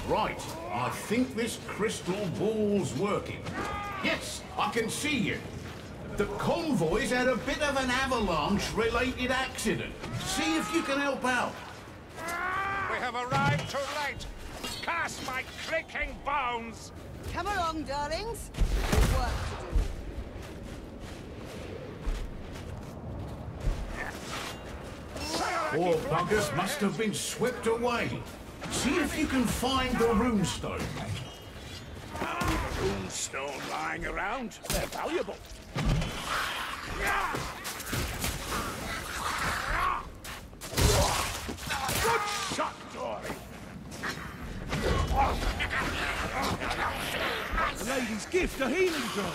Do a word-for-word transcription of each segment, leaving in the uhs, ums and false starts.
Right, I think this crystal ball's working. Yes, I can see you. The convoy's had a bit of an avalanche-related accident. See if you can help out. We have arrived too late. Cast my creaking bones. Come along, darlings. There's work to do. Poor buggers must have been swept away. See if you can find the runestone. Runestone lying around. They're valuable. Good shot, Dory. The lady's gift, a healing drop.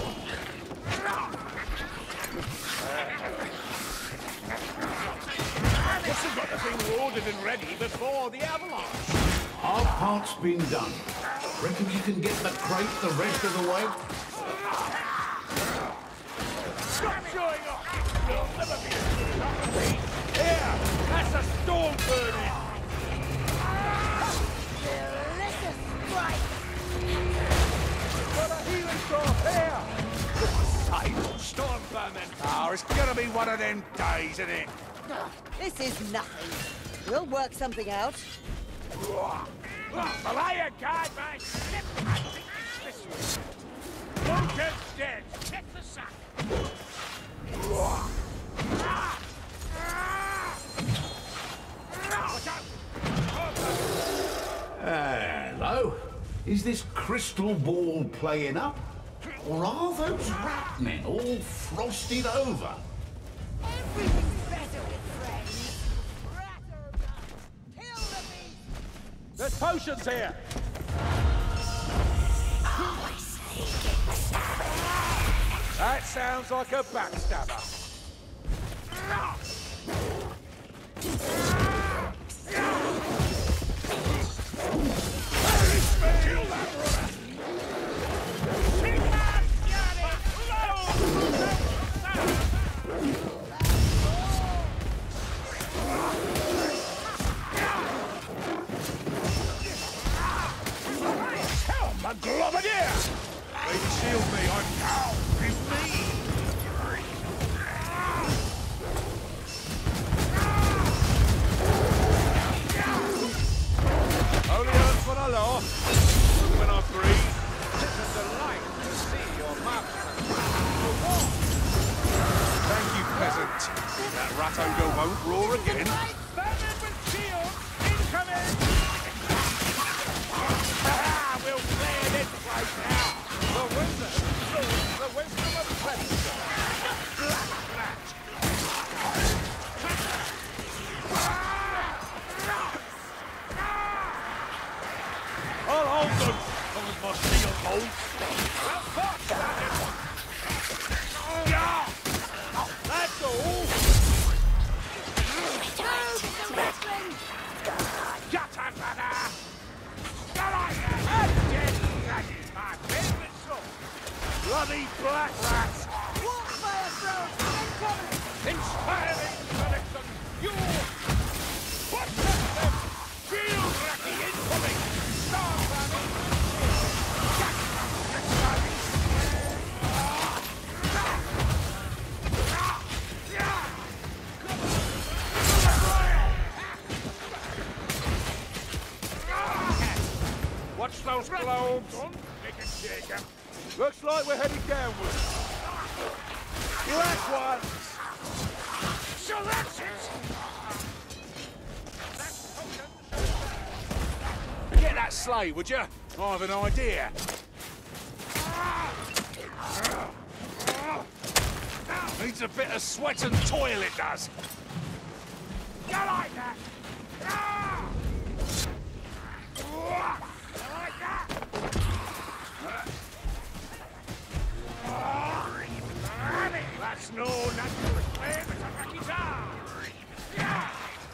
Must have got the thing loaded and ready before the avalanche. Our part's been done. Reckon you can get the crate the rest of the way? Stop showing off! You'll never be as good as me. Here! That's a storm burning! Delicious strike! Got a healing drop here! Side storm vermin! Oh, it's gonna be one of them days, isn't it? This is nothing. We'll work something out. Malaya guard my ship! I think it's this way. Bunker's dead! Check the sack! Hello. Is this crystal ball playing up? Or are those rat men all frosted over? Everything's better with friends. Ratterbuck, kill the beast! There's potions here! That sounds like a backstabber. A globadier! Lady, shield me, I'm now! It's me! Only hurts when I laugh, when I breathe. It's a delight to see your master. Thank you, peasant. That rat ogre won't roar again. Bandit with shield! Incoming! Ah, we'll clear this place now! The wizard rules the wisdom of Predator! Black rat! I'll hold them, as long as my shield holds. Well fought, Bandit! Yeah! That's all! Yatabada! Bloody black rats! Walk fire throw! Incoming! Inspiring selection! You! What's that? Shield Racky incoming! Star Ramming! Watch those globes! Make it shake 'em. Looks like we're heading downwards. Black ones! So that's it! Get that sleigh, would you? I have an idea. Needs a bit of sweat and toil, it does. You like that? You like that? That's no natural flame, it's a lucky jar! Yeah!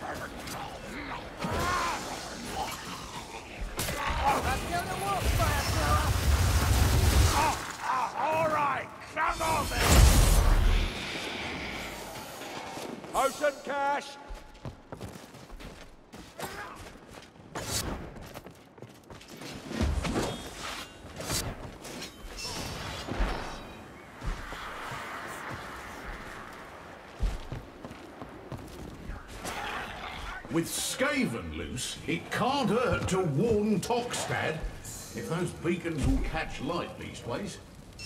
I'm gonna walk fire thrower! Oh, oh, all right, come on then! Potion cash! With Skaven loose, it can't hurt to warn Tokstad. If those beacons will catch light these ways.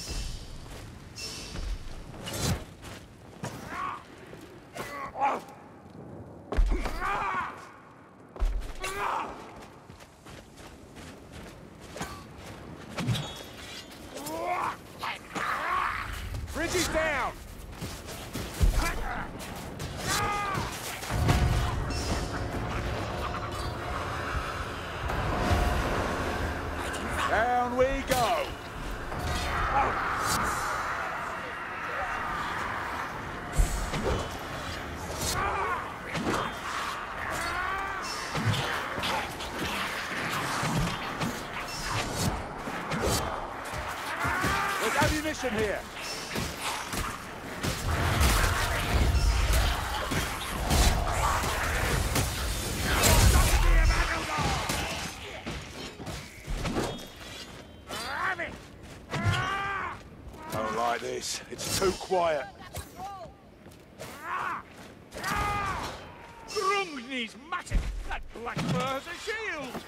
Bridge is down! Down we go! There's ammunition here! Like this. It's too quiet. Grungni's mattock! That black fur has a shield!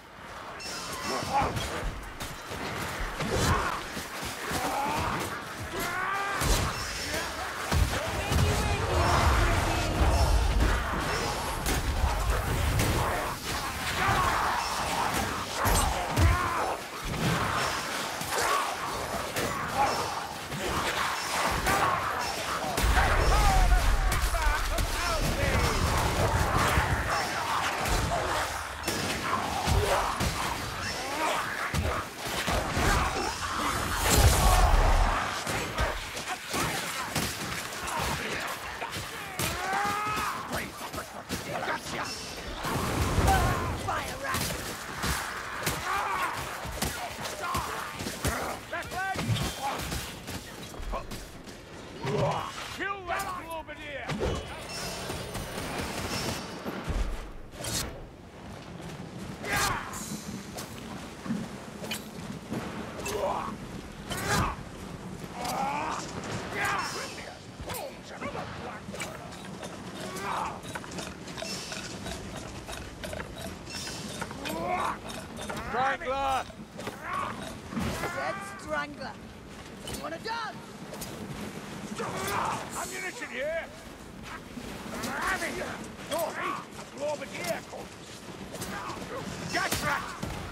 Kill that Globadier! Strangler! Said strangler. You wanna dance? Ammunition here! Have it! Dory! A Globadier comes! Gas rat!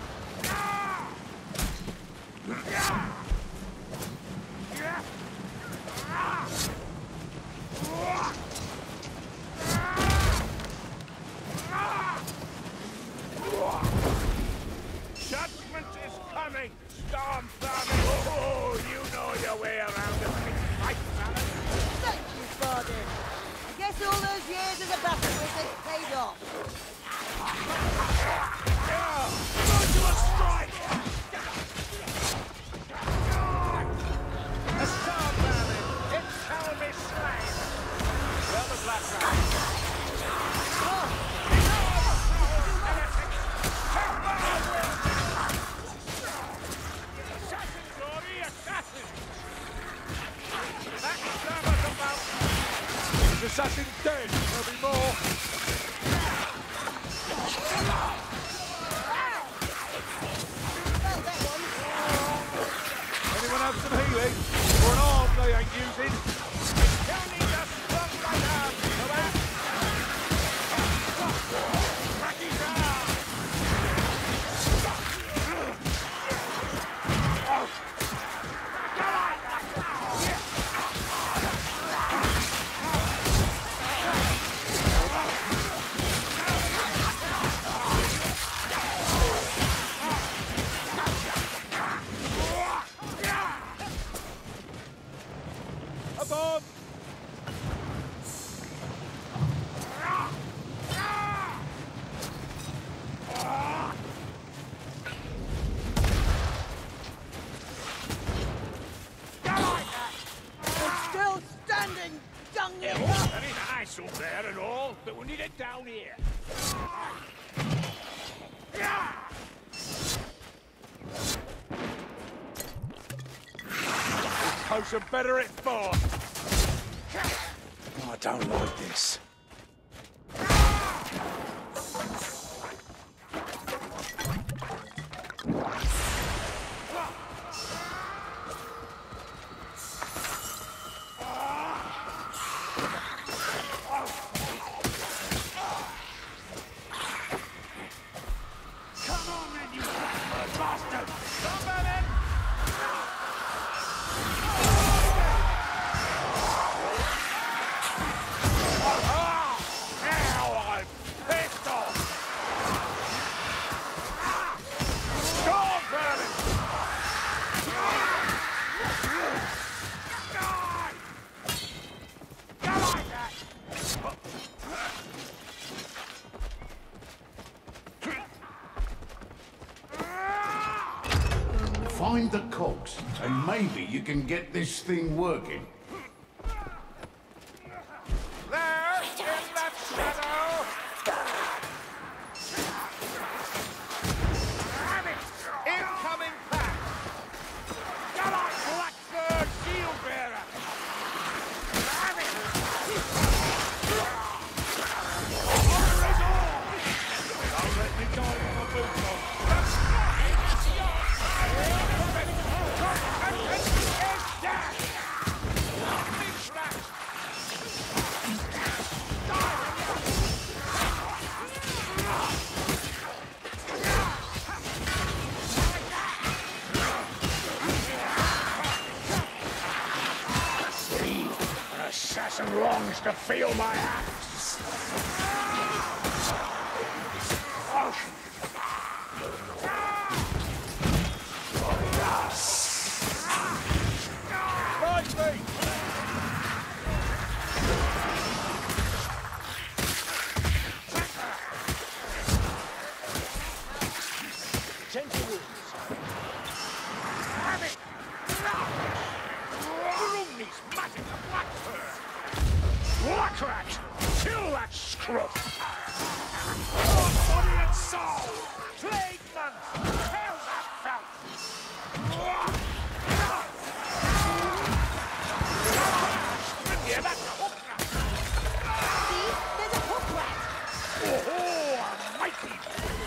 Judgment is coming! Storm Farming! Oh, you know your way around a big fight, Alan! Thank you, Father. I guess all those years as a battle wizard paid off. Go to a strike! A Storm Farming! It shall be slain! Well, the black rat! Assassin dead! There'll be more! Well, that one. Anyone have some healing? Or an arm they ain't using? Still need a strong right arm, come on! Crack his arm! Above! It's still standing, dung There eater. is ice up there and all, but we need it down here. Potion better at four! Oh, I don't like this. bastard! Somebody! Find the cogs, and maybe you can get this thing working. There, in that shadow! Incoming pack! Come on, Blackbird Shield Bearer! Damn it! Don't let me die with my boots on. Assassin longs to feel my axe. Oh. Right me. Gentle wounds. Have it. Bruni's matting the Blackbird. Black rat! Kill that scruff! Body and soul! Plague month! Kill that felt! Hear that hook rat? See? There's a hook rat! Oh, a mighty!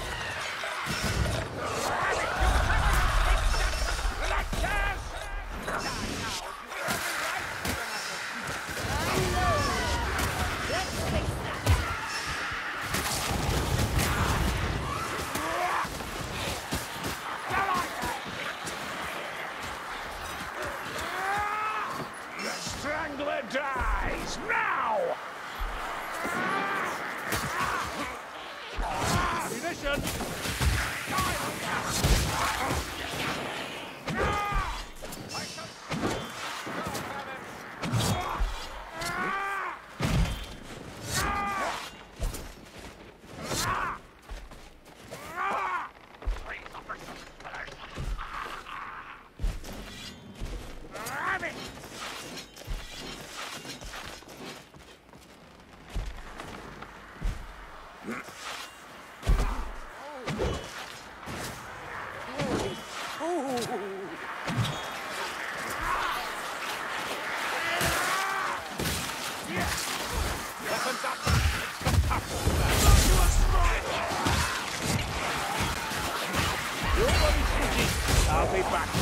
That chance! Strangler dies now! Ammunition! I'll be back.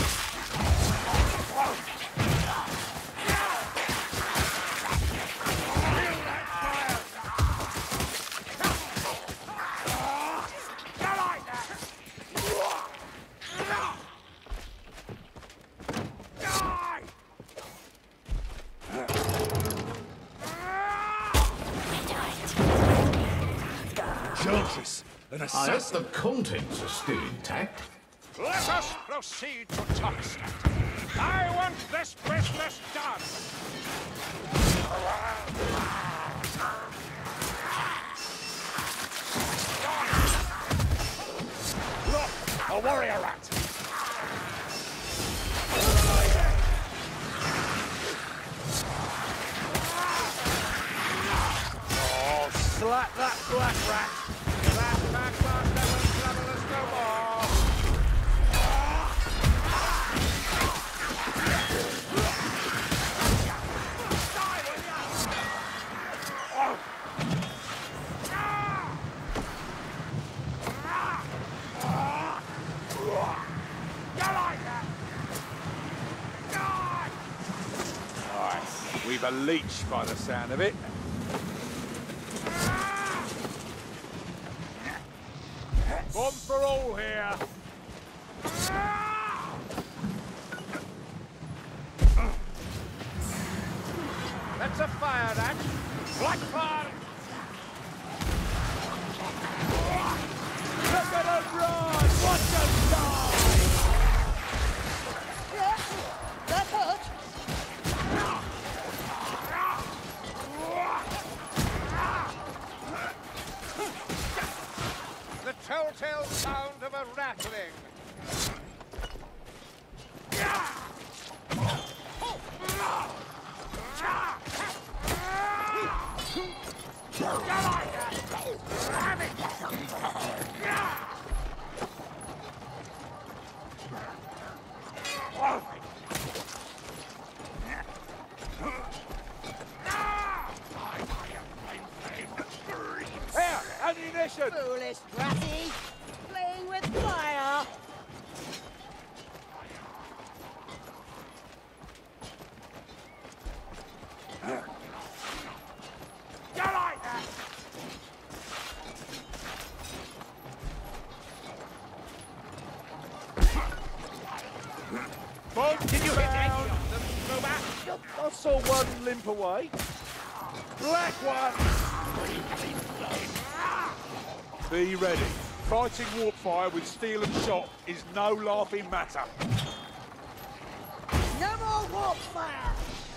Enchantress, an I hope assassin. the contents are still intact. Let us proceed to Topstat. I want this business done. Look, a warrior rat. Oh, slap that black rat. That backbiter will trouble us no more. We've a leech by the sound of it. One for all here. rattling. Here, ammunition! Foolish bratty! Playing with fire! You like that? Bob, did you hit any of them, Ruba? I saw one limp away. Black one! Be ready. Fighting warp fire with steel and shot is no laughing matter. No more warp fire!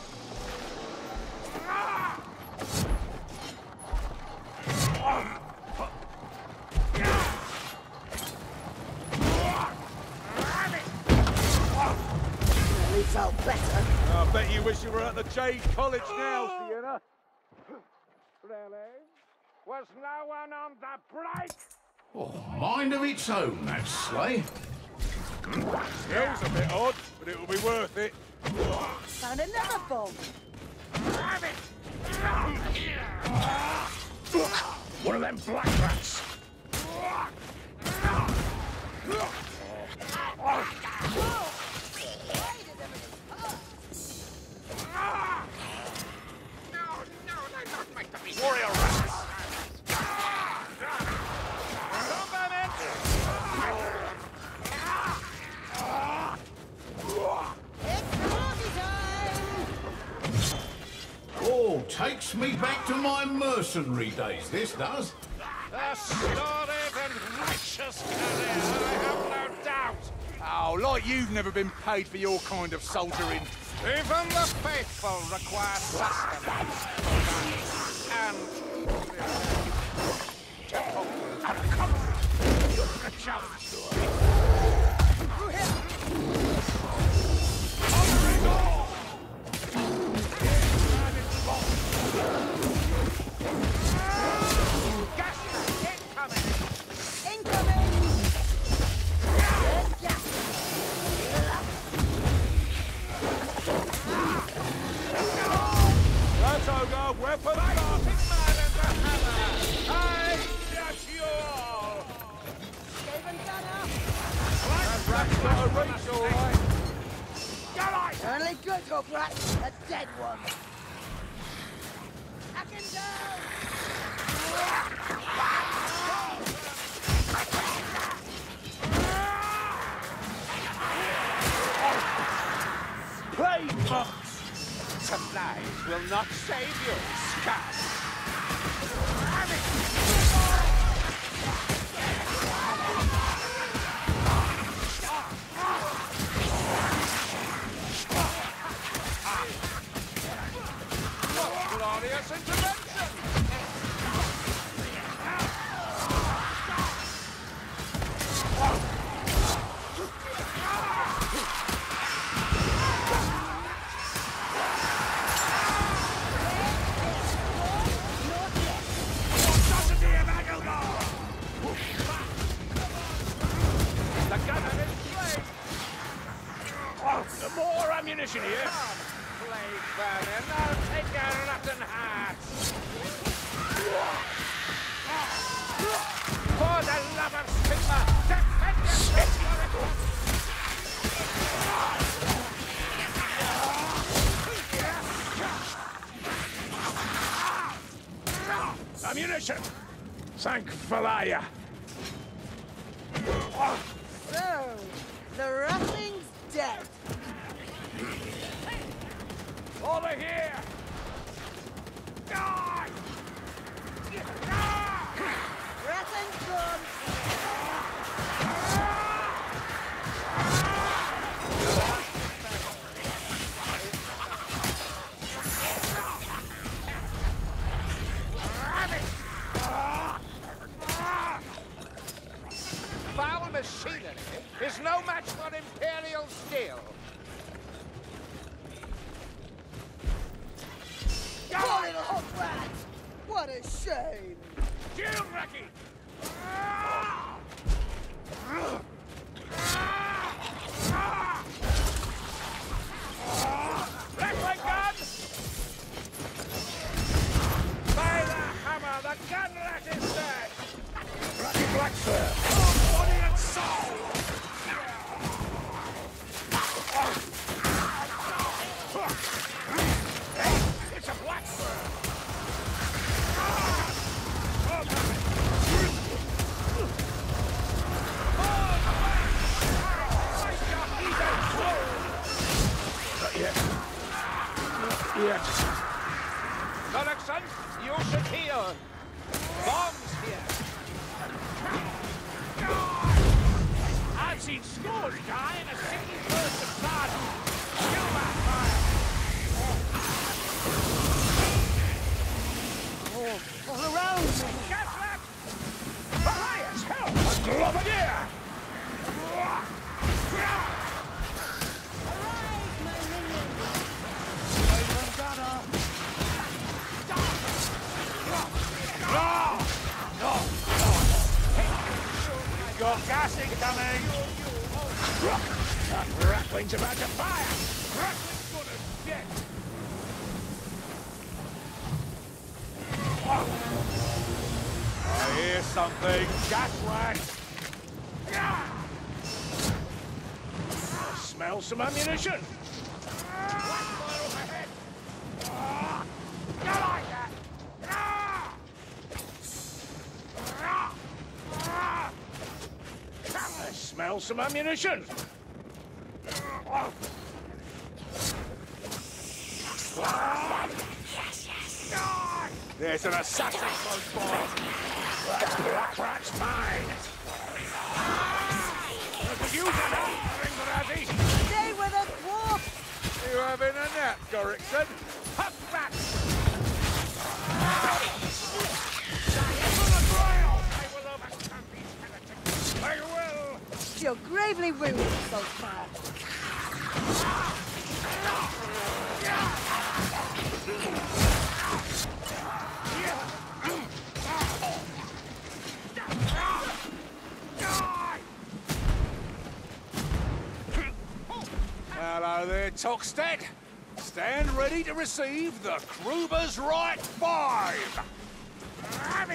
We felt better. I bet you wish you were at the Jade College now, Sienna. Really? Was no one on the break? Oh, mind of its own, that sleigh. Smells a bit odd, but it'll be worth it. Found another bomb. One of them black rats. Warrior rats. Oh, takes me back to my mercenary days, this does. A storied and righteous career, I have no doubt. Oh, like you've never been paid for your kind of soldiering. Even the faithful require sustenance. And... Weapon starting man and the hammer! I judge you all! Skaven gunner! That rat's got a reach, all right! Go on! Only good hook rat, a dead one. I can go! Play monks! Supplies will not save you, scum! Glorious intervention! More ammunition here! Come, plague vermin, I'll take your rotten hearts! For the love of Sigma, defend yourself! Ammunition! Thank Falaya! So, the ratling's dead. Over here! Die! Ratling's gone. ordinary is no match for Imperial steel. Poor little hot rat! What a shame! Shield, Reki! Grappling gun! By the hammer, the gun rat is dead! Reki Blackspear! Oh, body and soul! It's a Blackspear! Yes. Gullickson, you should heal. Bombs here. I've seen scores die in a single burst of blood. Kill that fire. Oh, all around me! Gas rat! High as hell! A globadier! Arise, my minions! Got gas incoming! That rattling's about to fire! Rattling's gonna get! I hear something! Gas rat! I smell some ammunition! Blackfire overhead! You like that? I smell some ammunition! There's an assassin close by! That black rat's mine! Look, you can ring the razzie! Stay with us, dwarf! You having a nap, Gorrickson? Huck back! I will! You're gravely wounded, Saltzpyre. Hello there, Toxtad. Stand ready to receive the Kruber's Right Five. Have it!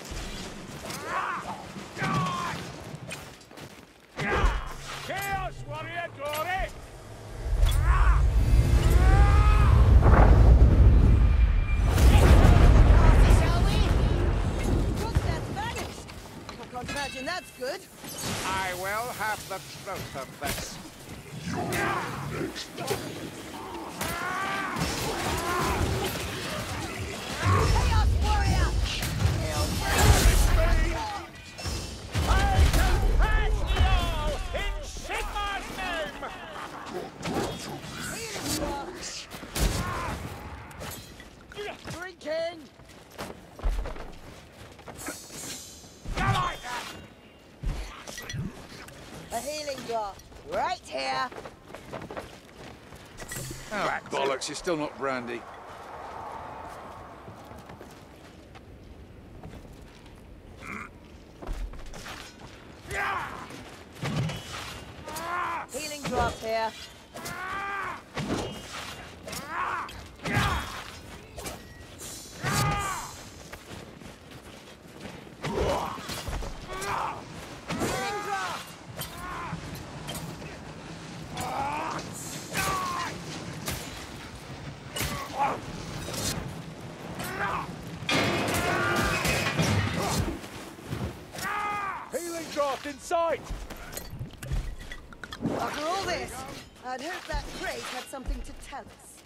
Chaos Warrior Dory! Shall we? Krogstad's vanished. I can't imagine that's good. I will have the truth of this. Chaos Warrior! I confess ye all in Sigmar's name! Drinking! You like that? A healing draught. Right here. Oh, bollocks, you're still not brandy. Healing draught here. Healing draught. Healing draft in sight! After all this, I'd hope that crate had something to tell us.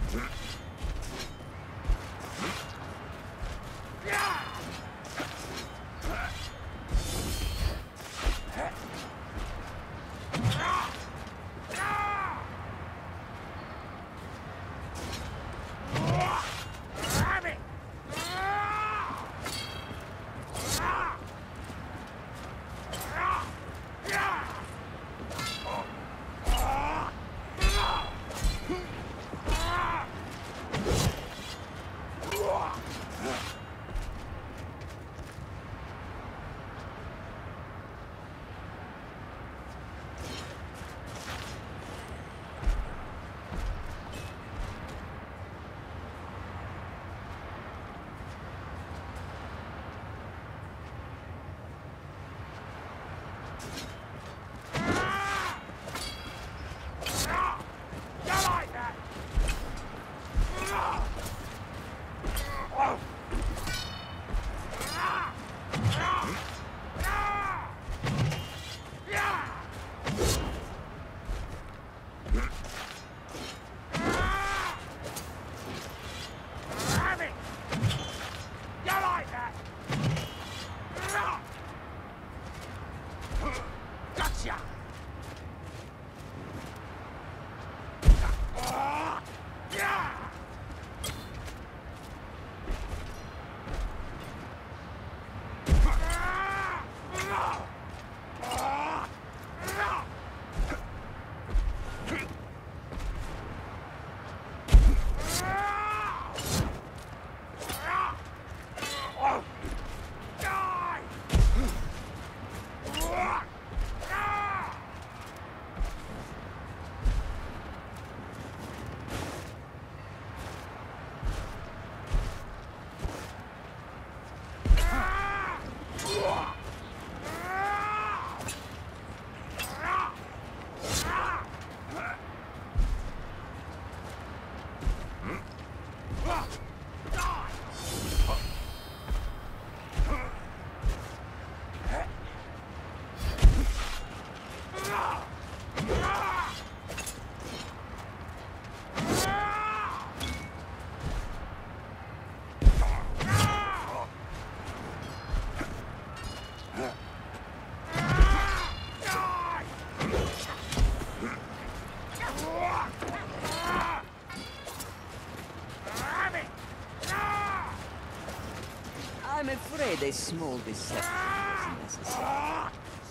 I'm afraid a small deception is necessary.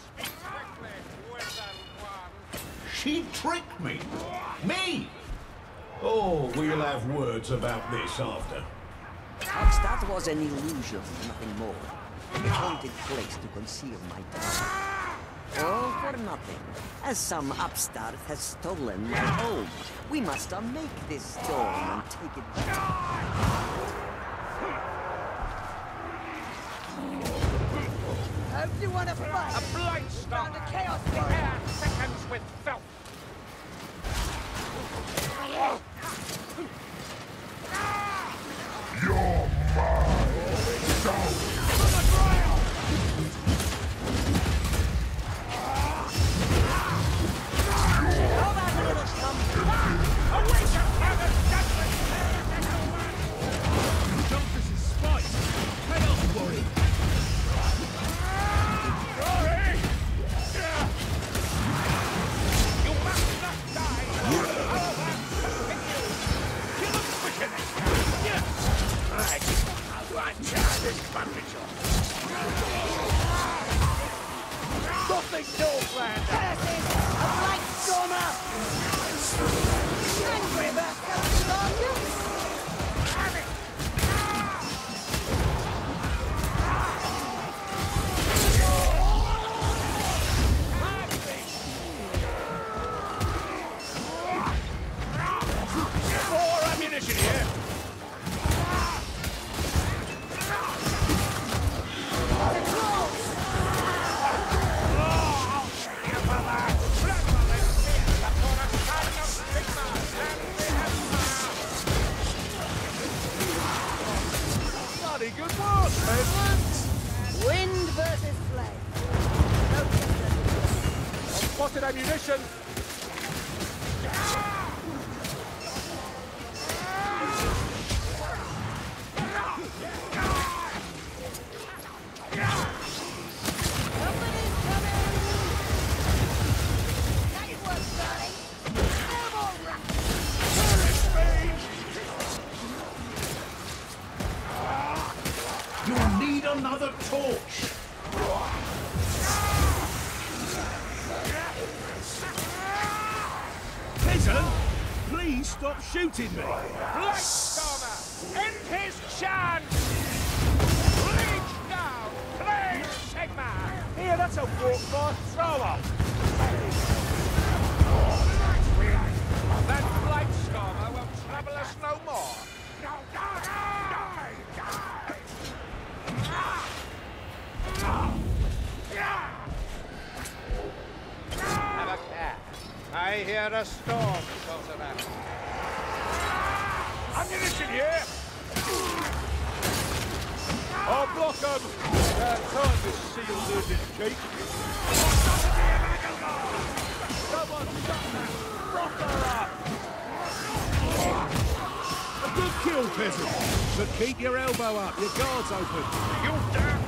She tricked me. Me! Oh, we'll have words about this after. That was an illusion, nothing more. A haunted place to conceal my power. All for nothing, as some upstart has stolen my home. We must unmake this storm and take it back. How do you want to fight? A blight storm! The chaos Air thickens with filth! You're mine! Don't! Jumpers' spice! Chaos warrior! You must not die! Our man continue! Kill him quicker this time! Yeah! Right! I'll watch out this bandage off! Nothing Northlander! Curses! A blight stormer! Angry bastard! Have it! More ammunition here! Bloody good work, Edward! Wind versus flame. No difference. Spotted ammunition! another torch. Peasant, please stop shooting me. Blightstormer! End his chance! Reach down! Play Sigma! Here, that's a walk-by throw-up! That Blightstormer won't trouble us no more! No, die! Die! Die! Have a care. I hear a storm close around. Ammunition here! I'll block them. Uh, time to seal losing cheek. Someone stop that! Block her up! A good kill, peasant. But keep your elbow up. Your guard's open. You damn!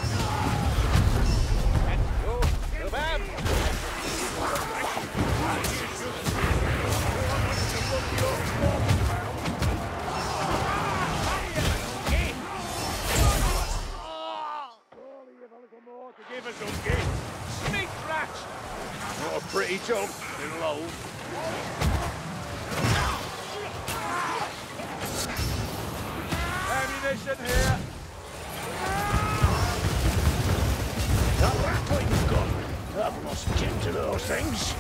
And you, the man! Give us some game. Sneak rat! Not a pretty job, little old. Ammunition here. That what you've got. I've lost kin to those things.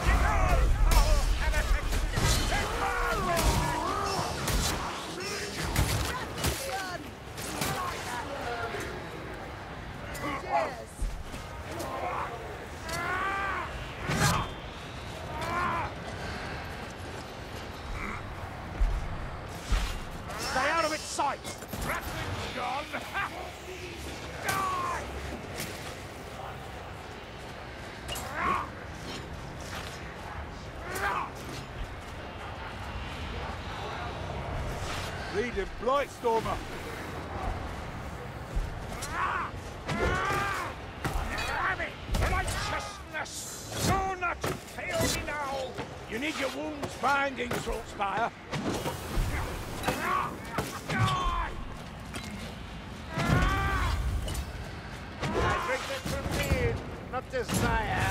Stay out of its sight! Rattling's gone! Die! Leading Blightstormer. Damn it! Righteousness! Do not fail me now! You need your wounds binding, Saltspire. I drink it from need, not desire.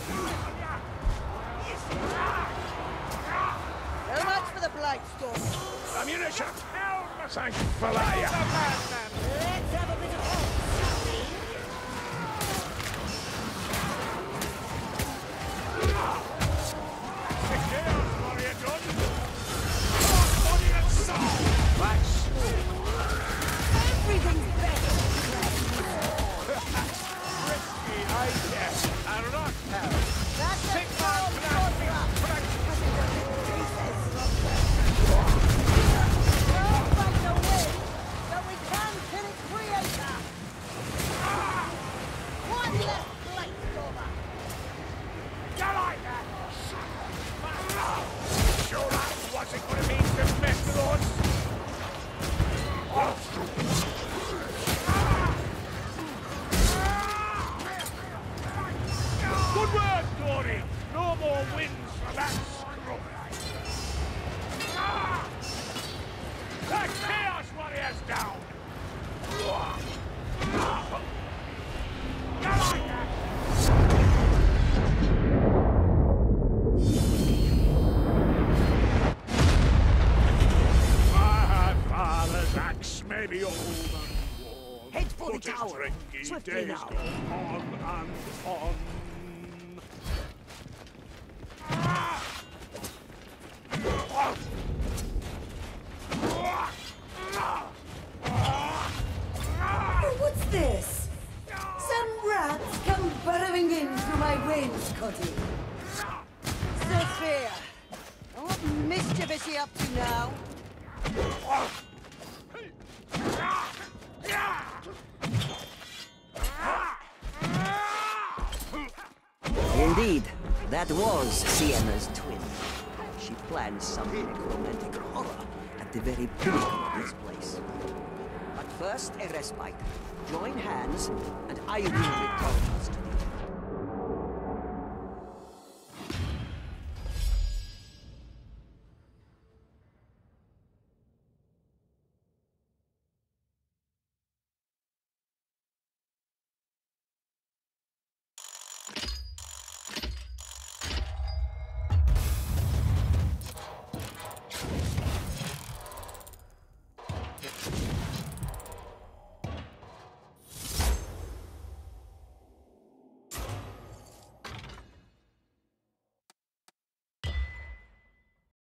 So much for the Blightstorm. Ammunition. Helm! Thanks for that. The madman! Let's have a bit of fun, shall we? Chaos warrior done! Body and soul! That's Everything's better. risky, I guess. A rock hell. That's a Sigma storm blasting contra. strike. We'll fight the wind, but we can kill its creator. One less Blightstormer. You like that? Sure that wasn't going to be the best lords. Good work, Dory. No more wins for that scrub. The Chaos Warrior's down. You like that? My father's axe may be old and worn, Head for the but his tower. drinking Swiftly days now. go on and on. What's this? Some rats come burrowing in through my wainscoting. Sophia, what mischief is she up to now? Indeed, that was Sienna's twin. She planned some necromantic horror at the very pinnacle of this place. But first, a respite. Join hands, and I will return us to